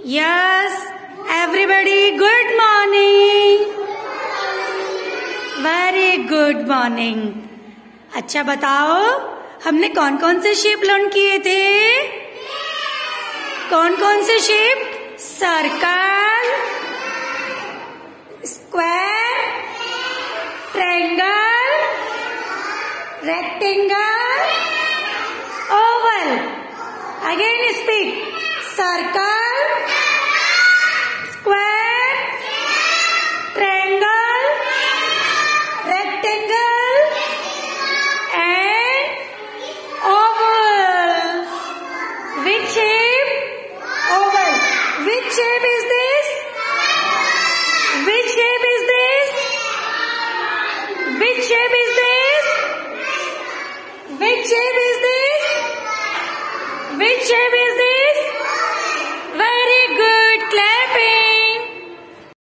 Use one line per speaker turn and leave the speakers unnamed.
Yes, everybody, good morning. Very good morning. अच्छा बताओ, हमने कौन कौन से शेप लर्न किए थे? कौन कौन से shape? Circle, square, triangle, rectangle, oval. Again speak. Circle, square, triangle, rectangle, and oval. Which shape? Oval. Which shape is this? Which shape is this? Which shape is this? Which shape is this? Which shape is